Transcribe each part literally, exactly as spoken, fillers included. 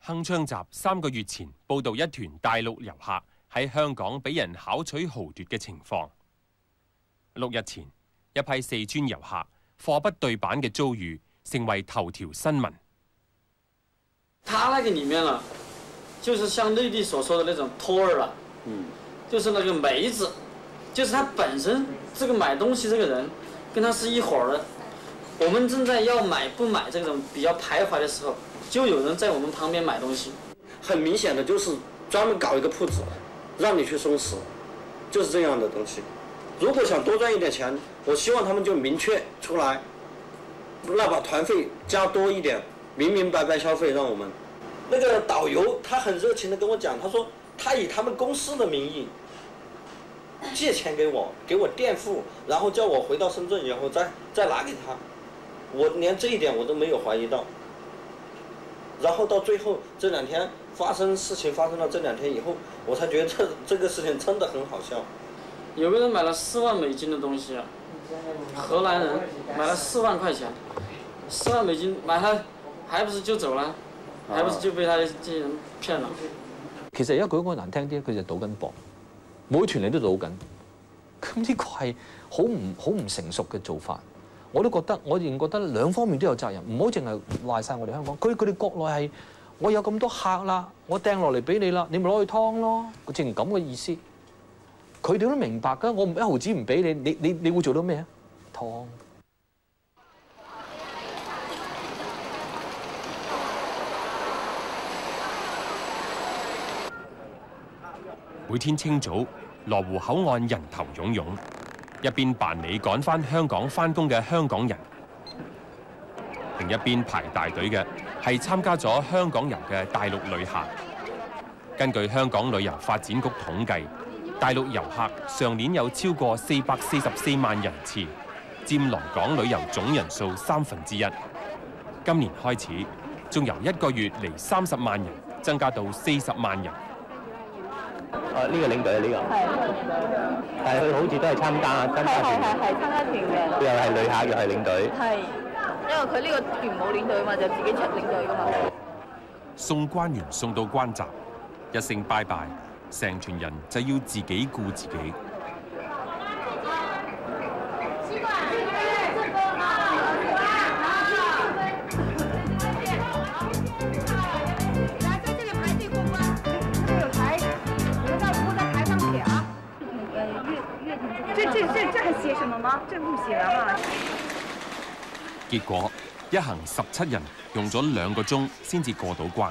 鏗鏘集三個月前報導一團大陸遊客喺香港俾人巧取豪奪嘅情況。六日前，一批四川遊客貨不對版嘅遭遇成為頭條新聞。 他那個裡面了，就是像內地所說的那種托兒了，嗯，就是那個梅子，就是他本身這個買東西這個人跟他是一夥兒的。我們正在要買不買這種比較徘徊的時候，就有人在我們旁邊買東西。 很明顯的就是專門搞一個鋪子，讓你去鬆弛，就是這樣的東西。如果想多賺一點錢，我希望他們就明確出來，那把團費加多一點，明明白白消費，讓我們。那個導遊他很熱情的跟我講，他說他以他們公司的名義借錢給我，給我墊付，然後叫我回到深圳以後再再拿給他。我連這一點我都沒有懷疑到。然後到最後這兩天發生事情發生到這兩天以後，我才覺得這這個事情真的很好笑。 有個人買了四萬美金的東西啊，荷蘭人買了四萬塊錢，四萬美金買了，還不是就走了，還不是就被他這些人騙了。 其實而家講句難聽啲，佢就賭緊博，每團你都賭緊，咁呢個係好唔好唔成熟嘅做法。我都覺得，我仍然覺得兩方面都有責任，唔好淨係賴晒我哋香港。佢佢哋國內係我有咁多客啦，我掟落嚟俾你啦，你咪攞去劏咯，正咁嘅意思。佢哋都明白㗎，我一毫子唔俾你，你你你會做到咩啊？劏。 每天清早，羅湖口岸人頭湧湧，一邊辦理趕返香港返工嘅香港人，另一邊排大隊嘅係參加咗香港遊嘅大陸旅客。根據香港旅遊發展局統計，大陸遊客上年有超過四百四十四萬人次，佔來港旅遊總人數三分之一。今年開始，仲由一個月嚟三十萬人增加到四十萬人。 哦，呢個領隊呢個係，係佢好似都係參加參加團，係係係參加團嘅，又係旅客又係領隊，係，因為佢呢個團冇領隊嘛，就自己出領隊噶嘛。 送關員送到關閘，一聲拜拜，成團人就要自己顧自己。 寫什麼嗎？這不寫啊！ 結果一行十七人用咗兩個鐘先至過到關。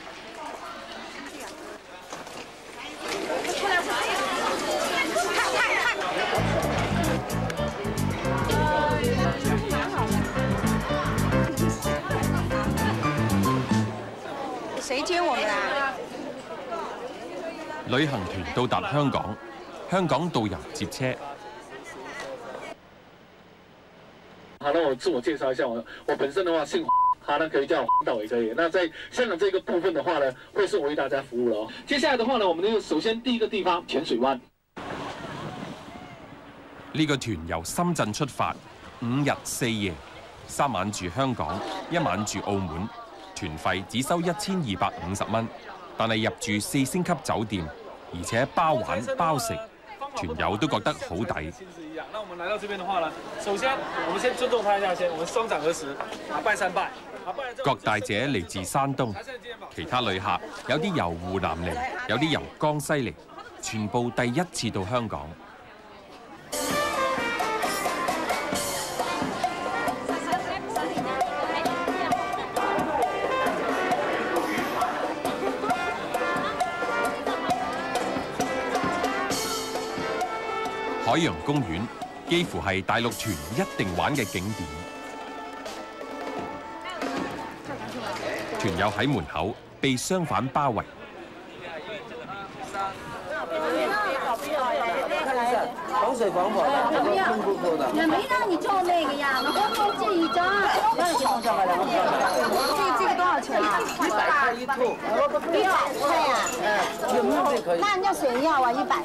誰接我們啊？ 旅行團到達香港，香港導遊接車。 好，那我自我介紹一下，我我本身的話姓黃，好，那可以叫我黃導也可以。那在香港這個部分的話呢，會是我為大家服務了哦。接下來的話呢，我們呢首先第一個地方淺水灣。 呢個團由深圳出發，五日四夜，三晚住香港，一晚住澳門，團費只收一千二百五十蚊，但係入住四星級酒店，而且包玩包食。團友都覺得好抵。 那我們來到這邊的話呢，首先我們先尊重他一下先，我們雙掌合十，啊拜三拜。 郭大姐嚟自山東，其他旅客有啲由湖南嚟，有啲由江西嚟，全部第一次到香港。海洋公園幾乎係大陸團一定玩嘅景點。團友喺門口被商販包圍。 防水防火的，不要不破的。 也沒讓你做那個呀，我剛剛借一張。那你放上來了。這這個多少錢啊？ 一百塊一套。 一百塊呀？ 全部就可以。 那人家誰要啊？一百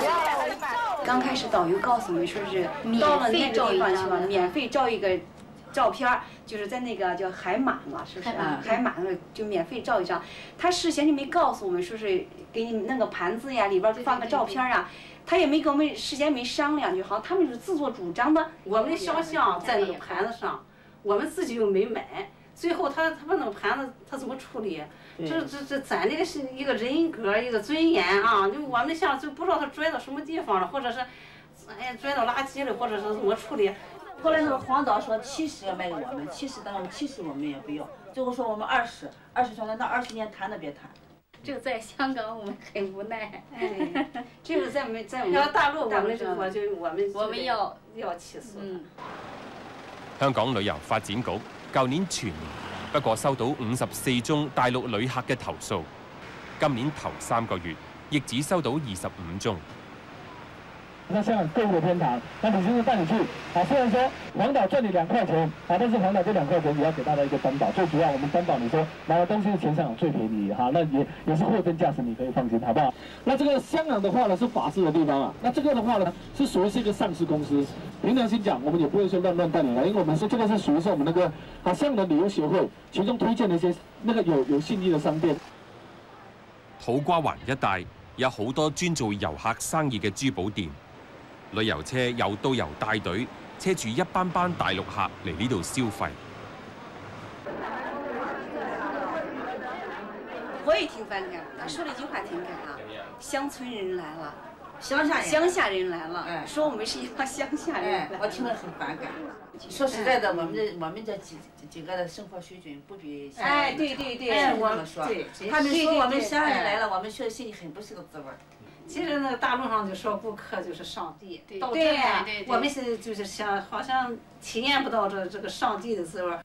塊。 剛開始導遊告訴我們說是免費照一張，免費照一個照片儿，就是在那个叫海马嘛，是不是啊？海马那就免费照一张。他事先就没告诉我们说是给你弄个盘子呀，里边放个照片啊。 他也没跟我们事先没商量，就好像他们是自作主张的。 我们的肖像在那个盘子上，我们自己又没买，最后他他把那个盘子他怎么处理？这这这咱这个是一个人格一个尊严啊！就我们的像就不知道他拽到什么地方了，或者是哎拽到垃圾了，或者是怎么处理？ 后来那个黄导说七十卖给我们，七十，但是七十我们也不要，最后说我们二十，二十说那二十年谈都别谈。 这个在香港我们很无奈，哎，这个在我们在我们要大陆我们就我就我们我们要要起訴。嗯。 香港旅遊發展局舊年全年不過收到五十四宗大陸旅客嘅投訴，今年頭三個月亦只收到二十五宗。 那香港购物的天堂，那李先生带你去啊。虽然说黄导赚你两块钱啊，但是黄导这两块钱也要给大家一个担保。最主要，我们担保你说买的东西是全香港最便宜哈，那也也是货真价实，你可以放心，好不好？那这个香港的话呢是法治的地方啊，那这个的话呢是属于是一个上市公司。凭良心讲，我们也不会说乱乱带你来，因為我們說這個是屬於是我們那個啊香港旅遊協會其中推薦的一些那個有有信譽的商店。 土瓜灣一帶有好多專做遊客生意嘅珠寶店。 旅遊車有導遊帶隊，車住一班班大陸客嚟呢度消費。 我也挺反感，他說了一句話挺感啊，鄉村人來了， 鄉下人， 鄉下人來了， 哎， 說我們是一幫鄉下人， 哎，我聽了很反感。說實在的，我們這我們這幾幾個的生活水準不比鄉下人。 哎，對對對， 哎，我們說，他們說我們鄉下人來了，我們覺得心裡很不是個滋味。 其实那个大陆上就说顾客就是上帝，到这对儿我们是就是想好像体验不到这这个上帝的滋味。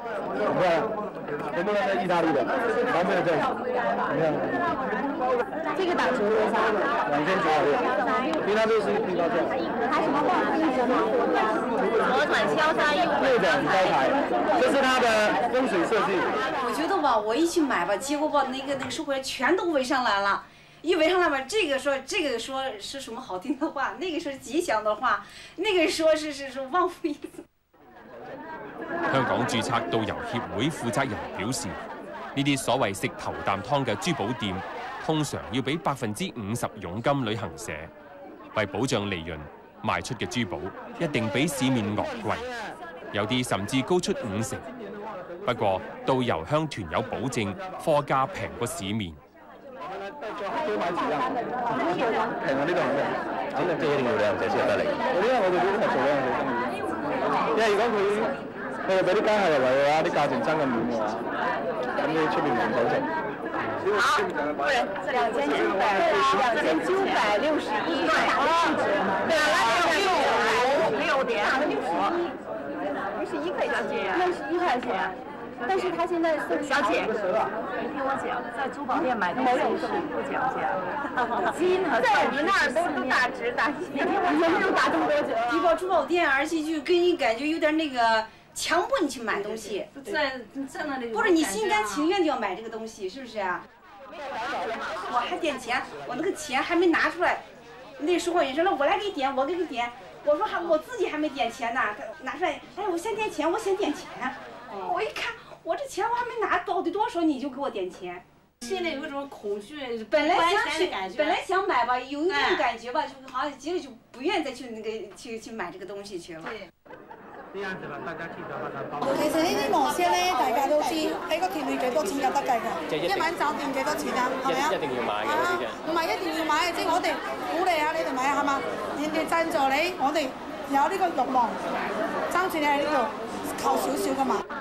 全部都在意大利的，完全这样。你看， 这个打折多少？ 两千九百六，平常都是平高价。 它什么报复意思吗？左转潇洒右右转招牌，这是它的风水设计。 我觉得吧，我一去买吧，结果吧那个那个售货员全都围上来了。 一围上来吧，这个说这个说是什么好听的話，那個說吉祥的話，那個說是是說旺夫意思。 香港註冊導遊協會負責人表示，呢啲所謂食頭啖湯嘅珠寶店，通常要俾百分之五十佣金旅行社，為保障利潤，賣出嘅珠寶一定比市面昂貴，有啲甚至高出五成。不過導遊向團友保證，貨價平過市面。 多買幾樣，平啊！呢度肯定，肯定即係一定要旅行社先得嚟。因為我哋都係做旅行社生意，因為如果佢佢哋俾啲街客入嚟嘅話，啲價錢爭咁遠嘅話，咁你出邊唔保證。 好，不是兩千九百，兩千九百六十一，打了打了六六點，打了六十一，六十一塊錢，六十一塊錢。 但是他现在送小姐，你听我讲，在珠宝店买东西不讲价，金和在我们那儿都都打折打。你听我讲，没有打这么多折。 一跑珠宝店，而且就给你感觉有点那个强迫你去买东西， 在在那里。 不是你心甘情愿就要买这个东西，是不是啊？我还点钱，我那个钱还没拿出来，那售货员说：“那我来给你点，我给你点。”我说：“还我自己还没点钱呢。”他拿出来，哎，我先点钱，我先点钱。我一看。 我这钱我还没拿，到底多少你就给我点钱？ 心里有一种恐惧， 本来想去， 本来想买吧，有一种感覺吧，就好像結果就不願再去那個去去買這個東西去了。 呢樣就話大家知道啦。 其實呢啲模式咧，大家都知喺個店裏幾多錢有得計㗎。一晚酒店幾多錢啊？係咪啊？ 一定要買嘅呢啲嘅。 唔係一定要買嘅，即係我哋鼓勵下你哋買係嘛？人哋贊助你，我哋有呢個慾望，爭住你喺呢度扣少少㗎嘛。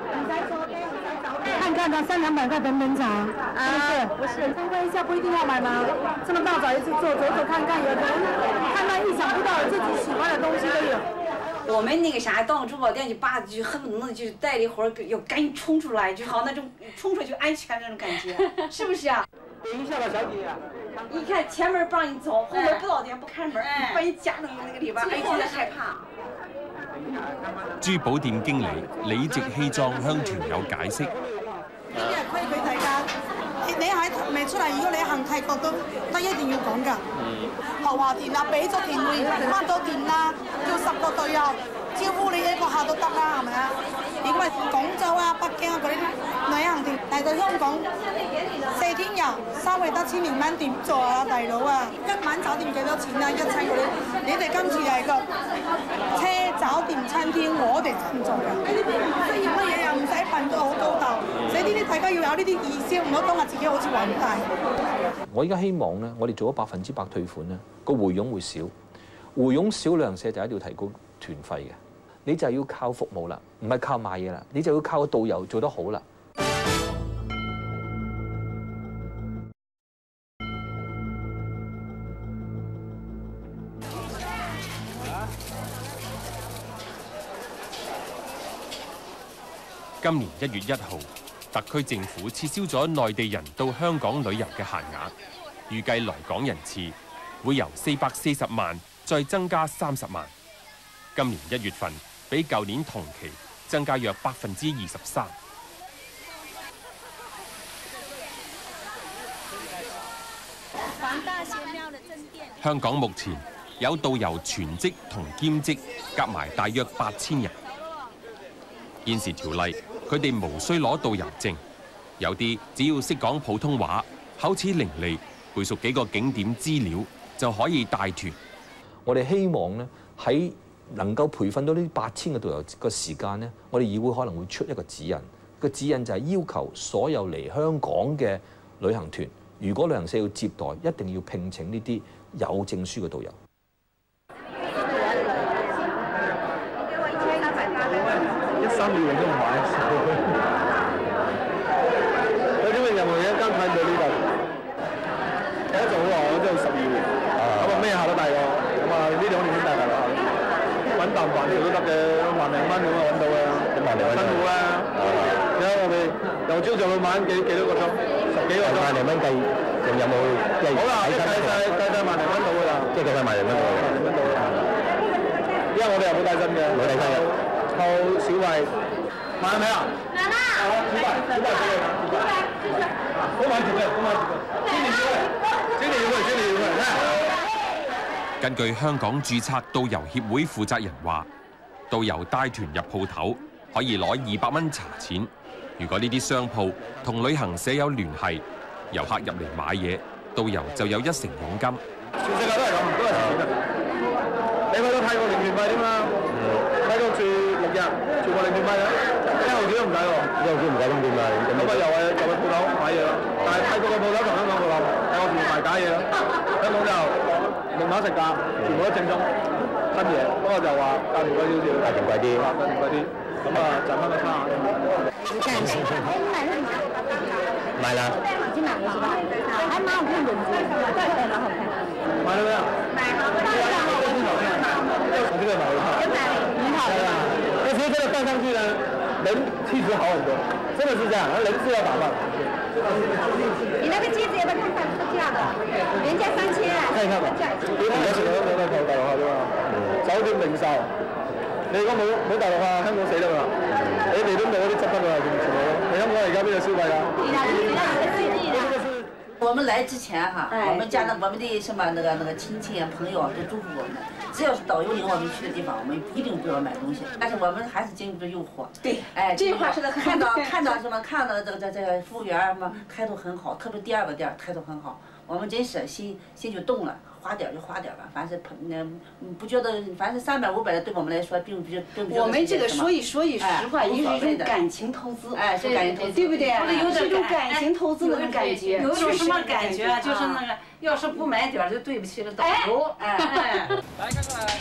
看看它三两百块等等涨啊！不是，参观一下不一定要买吗？这么大早一次做，走走看看，有的人看到意想不到自己喜欢的东西都有。 我们那个啥，到了珠宝店就把就恨不得就带了一会儿要赶紧冲出来，就好那种冲出来就安全那种感觉，是不是啊？ 等一下吧，小姐啊！ 一看前门不让你走，后门不到店不开门，把你夹到那个里边，哎，真的害怕。 珠寶店經理理直氣壯向團友解釋： 呢啲係規矩大家，你喺未出嚟，如果你行泰國都都一定要講㗎。豪華店啊，俾咗店會翻咗店啦，叫十個隊友招呼你一個下都得啦，係咪啊？如果係廣州啊、北京啊嗰啲旅行團嚟到香港四天遊，收你得千零蚊點做啊，大佬啊！一晚酒店幾多錢啊？一餐嗰啲，你哋今次係個車、酒店、餐廳，我哋贊助嘅。呢啲唔需要乜嘢又唔使瞓到好高竇，所以呢啲大家要有呢啲意識，唔好當下自己好似皇帝。 我而家希望咧，我哋做咗百分之百退款咧，個回傭會少，回傭少旅行社就一定要提高團費嘅。你就要靠服務啦，唔係靠買嘢啦，你就要靠個導遊做得好啦。 今年一月一號，特區政府撤銷咗內地人到香港旅遊嘅限額，預計來港人次會由四百四十萬再增加三十萬。今年一月份比舊年同期增加約百分之二十三。香港目前有導遊全職同兼職夾埋大約八千人。現時條例，佢哋無需攞導遊證，有啲只要識講普通話，口齒伶俐，背熟幾個景點資料就可以帶團。 我哋希望咧喺能夠培訓到呢八千個導遊個時間咧，我哋議會可能會出一個指引。個指引就係要求所有嚟香港嘅旅行團，如果旅行社要接待，一定要聘請呢啲有證書嘅導遊。 三秒都唔買，有啲咩任何一間睇到呢度，睇咗好耐，我真係十二年。咁啊咩客都帶過，咁啊呢兩年先帶大陸客，揾啖飯呢度都得嘅，萬零蚊咁啊揾到嘅，萬零蚊辛苦啦。而家我哋由朝做到晚幾幾多個鐘，十幾個鐘。萬零蚊計，仲有冇？好啦，計計計計萬零蚊到㗎啦。即係計計萬零蚊到。萬零蚊到。因為我哋又冇帶薪嘅，冇帶薪嘅。靠小慧，買咗未啊？買啦！小慧，小慧，小慧，好買住嘅，好買住嘅，千年要嘅，千年要嘅，千年要嘅。 根據香港註冊導遊協會負責人話，導遊帶團入鋪頭可以攞二百蚊茶錢。如果呢啲商鋪同旅行社有聯繫，遊客入嚟買嘢，導遊就有一成佣金。 全世界都係咁，都係錢嘅。你去到泰國零團費點啊？泰國住六日，全部零團費啊！一毫子都唔使喎，一毫子唔使咁點啊？咁啊又係又係鋪頭買嘢咯，但係泰國嘅鋪頭同香港鋪頭係我全部賣假嘢咯。香港就明碼實價，全部都正宗新嘢，不過就話價錢貴少少，價錢貴啲，價錢貴啲，咁啊賺翻個差額。 買了。已經買了是吧？還蠻好看的，對，蠻好看。 買了沒有？買了。我這個買了。 又買了，很好的。 但是這個戴上去呢，人氣質好很多，真的是這樣，人是要打扮。 你那個戒指要不要看看這個價格？原價三千。 看一看吧。你睇下全部都冇得投大陸客啫嘛，酒店零售。你如果冇冇大陸客，香港死得㗎啦！你哋都冇嗰啲執得㗎，全部全部都。你香港而家邊度消費啊？ 我們來之前哈，我們家的我們的什麼那個那個親戚啊朋友啊都囑咐我們，只要是導遊領我們去的地方，我們一定不要買東西。但是我們還是經不住誘惑。對，哎，這句話說的很看到看到什麼看到這個這這個服務員什麼態度很好，特別第二個店態度很好，我們真是心心就動了。花點就花點吧，反正嗯不覺得，反正三百五百的對我們來說並不並不覺得。 我們這個說一說一實話，也是一種感情投資，哎，是感情投資，對不對？是一種感情投資那種感覺。 有一種什麼感覺啊？就是那個，要是不買點就對不起了導遊。哎，來，看過來，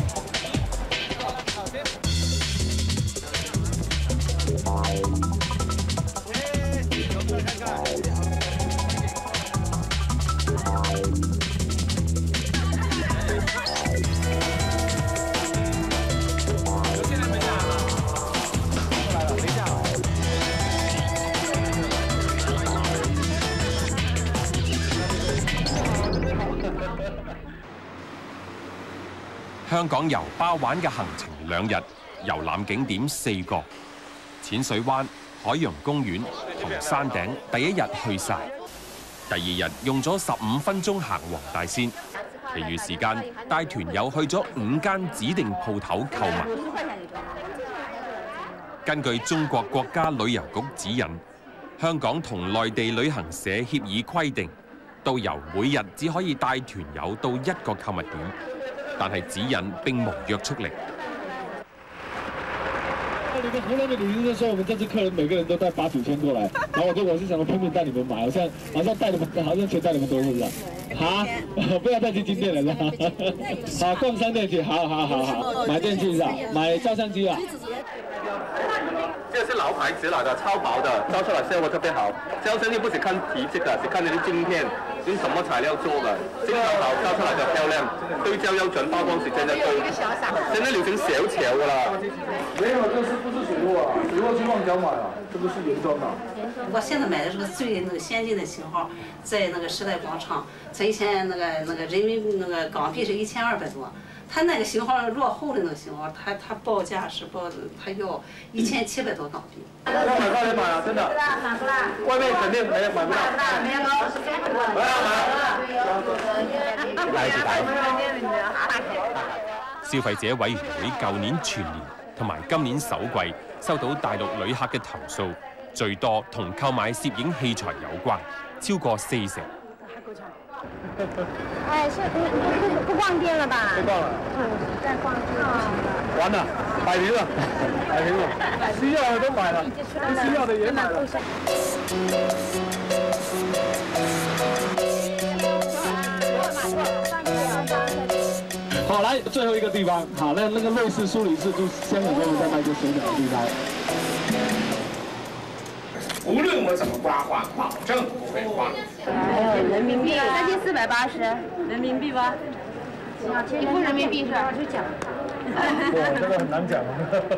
香港遊巴玩嘅行程兩日，遊覽景點四個，淺水灣、海洋公園同山頂第一日去晒，第二日用咗十五分鐘行黃大仙，其餘時間帶團友去咗五間指定鋪頭購物。 根據中國國家旅遊局指引，香港同內地旅行社協議規定，導遊每日只可以帶團友到一個購物點，但係指引並無約束力。 你跟湖南的旅行社说，我们这次客人每个人都带八九千过来，然后我就我是想拼命带你们买，好像好像带你们，好像钱带你们多，是不是？好，不要再去金店了，是吧？好，逛商店去，好好好好，买电器是吧？买照相机啊。 这是老牌子来的，超薄的，照出来效果特别好。照相机不是看皮质的，是看你的镜片用什么材料做的，镜头好，照出来的漂亮，对焦要准，曝光时间的对。现在流行小巧了。 没有，这是不是水货啊？水货去旺角买啊，这个是原装的。 我现在买的这个最那个先进的型号，在那个时代广场，在以前那个那个人民那个港币是一千二百多。他那个型号落后的那个型号，他他报价是报的，他要一千七百多港币。 要买快点买啊，真的。外面肯定没买不到。 没有， 不要買。 嚟住睇。消費者委員會舊年全年同埋今年首季收到大陸旅客嘅投訴，最多同購買攝影器材有關，超過四成。 哎，是不不不逛店了吧？ 不逛了。 嗯，在逛店。 完了，摆平了，摆平了，需要的都买了，不需要的也买了。 好，来最后一个地方，好，那那个瑞士苏黎世就香港这边在卖就水饺的地方。 无论我怎么刮花，保证不会花。 还有人民币三千四百八十人民币吧？一副人民币是吧？就讲。 哇，这个很难讲。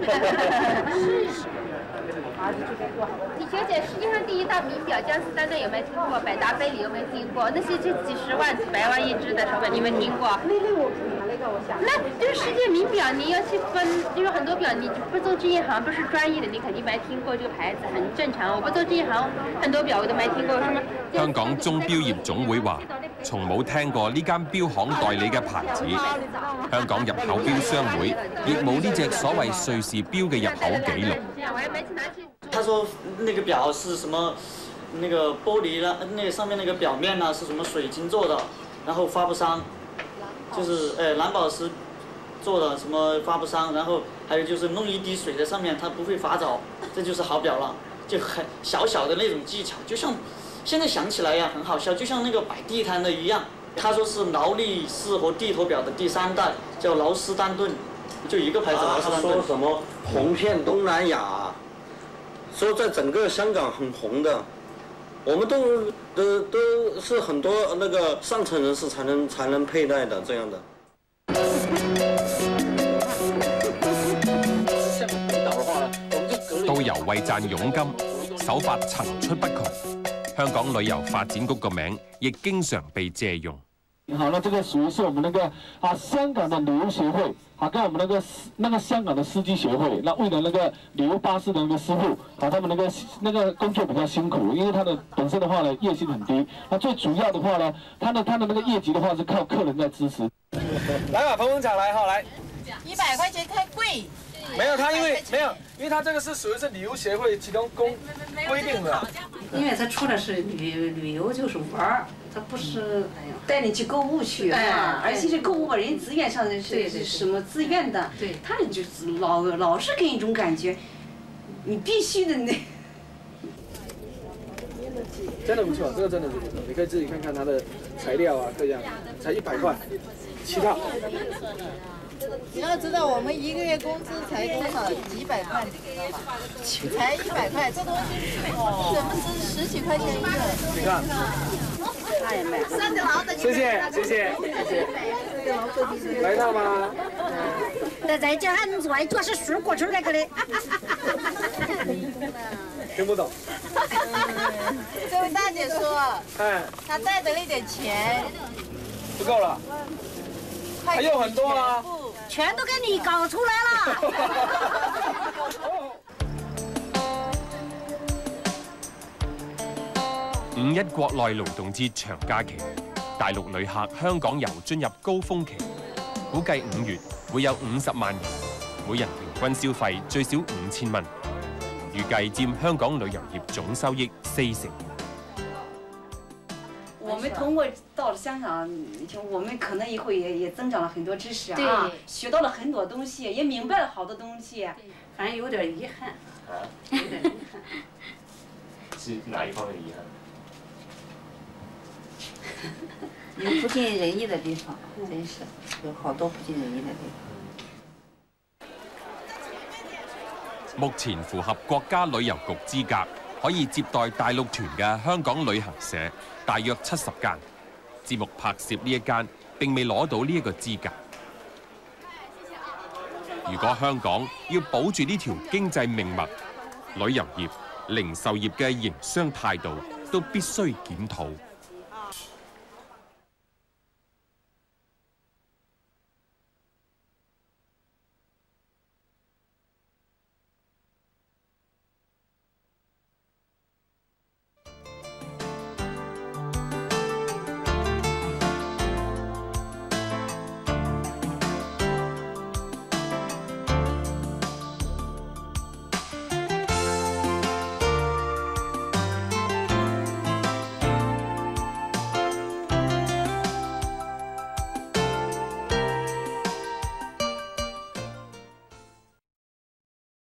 李小姐，实际上第一大名表江诗丹顿有没有听过？百达翡丽有没有听过？那些就几十万、几百万一只的手表，你有没有听过？ 那个我那个我想。 那就是世界名表，你要去分，因为很多表你不做这一行，不是专业的，你肯定没听过这个牌子，很正常。我不做这一行，很多表我都沒聽過。什麼？ 香港鐘錶業總會話，從冇聽過呢間錶行代理嘅牌子。香港入口錶商會亦冇呢隻所謂瑞士錶嘅入口記錄。 他說那個表是什麼？那個玻璃呢？那個上面那個表面呢是什麼水晶做的？然後發不傷，就是呃藍寶石做的什麼發不傷，然後還有就是弄一滴水在上面，它不會發皺，這就是好表了。就很小小的那種技巧，就像現在想起來呀，很好笑，就像那個擺地攤的一樣。他說是勞力士和地頭表的第三代，叫勞斯丹頓，就一個牌子勞斯丹頓。 他說什麼紅遍東南亞，說在整個香港很紅的，我們都都都是很多那個上層人士才能才能佩戴的這樣的。 導遊為賺佣金，手法層出不窮。香港旅遊發展局個名亦經常被借用。 好，那這個屬於是我們那個啊香港的旅遊協會，啊跟我們那個那個香港的司機協會，那為了那個旅遊巴士的那個師傅，啊他們那個那個工作比較辛苦，因為他的本身的話呢業績很低，那最主要的話呢，他的他的那個業績的話是靠客人在支持。 來吧，捧捧場來，好來。 一百塊錢太貴。 沒有，他因為沒有，因為他這個是屬於是旅遊協會其中公規定的。 因為他出來是旅旅遊就是玩兒，他不是哎呀帶你去購物去啊，而且是購物吧，人自願上的是是什麼自願的， 對， 他就是老老是給你一種感覺，你必須的那。 真的不錯，這個真的是不錯，你可以自己看看它的材料啊，各樣，才一百塊，七套。 你要知道，我們一個月工資才多少？幾百塊，你知道吧？才一百塊，這東西怎麼值十幾塊錢一個？ 你看，謝謝謝謝謝謝，來一套嗎？ 那再叫他做，主要是水果出來個的。 聽不懂。 這位大姐說，哎，她帶的那點錢不夠了，還有很多啊。 全都給你搞出來了。 五一國內勞動節長假期，大陸旅客香港遊進入高峰期，估計五月會有五十萬人，每人平均消費最少五千蚊。 預計佔香港旅遊業總收益四成。 我們通過到了香港，就我們可能以後也也增長了很多知識啊，學到了很多東西，也明白了好多東西。 反正有點遺憾。 啊？ 有點遺憾。 是哪一方面的遺憾？ 有不盡人意的地方，真是有好多不盡人意的地方。 目前符合國家旅遊局資格，可以接待大陸團嘅香港旅行社大約七十間。節目拍攝呢一間並未攞到呢一個資格。如果香港要保住呢條經濟命脈，旅遊業、零售業嘅營商態度都必須檢討。